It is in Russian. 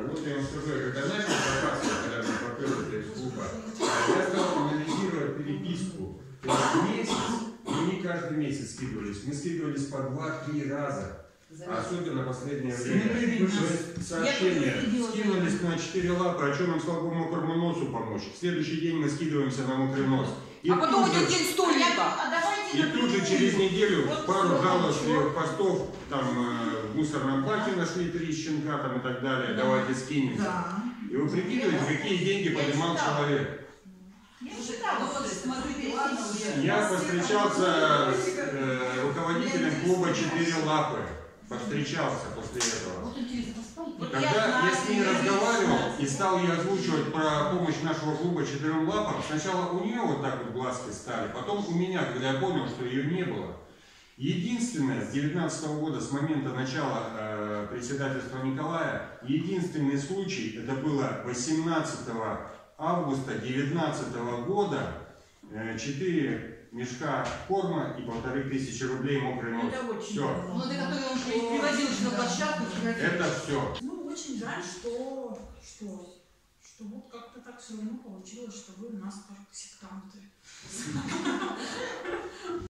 Вот я вам скажу, я когда начал копаться, когда мы попёрли из клуба, я стал анализировать переписку. То есть месяц, мы не каждый месяц скидывались, мы скидывались по 2-3 раза. Особенно последнее время. Сообщения. Скинулись на 4 лапы, а что нам слабому мокрому носу помочь? В следующий день мы скидываемся на мокрый нос. И а потом один день стульника. И тут же через неделю пару жалостливых постов, там в мусорном баке нашли 3 щенка там, и так далее, давайте скинемся. Да. И вы прикидываете, какие деньги поднимал человек. Я повстречался с руководителем клуба 4 лапы. Повстречался после этого. Когда я с ней разговаривал и стал ей озвучивать про помощь нашего клуба 4 лапам, сначала у нее вот так вот глазки стали, потом у меня, когда я понял, что ее не было. Единственное, с 2019 года, с момента начала председательства Николая, единственный случай, это было 18 августа 2019 года, 4 мешка корма и 1500 рублей мокрый нос. Это очень все. Ну, ты который он привозил на площадку. Это все. Ну, очень жаль, что вот как-то так все равно получилось, что вы у нас как сектанты.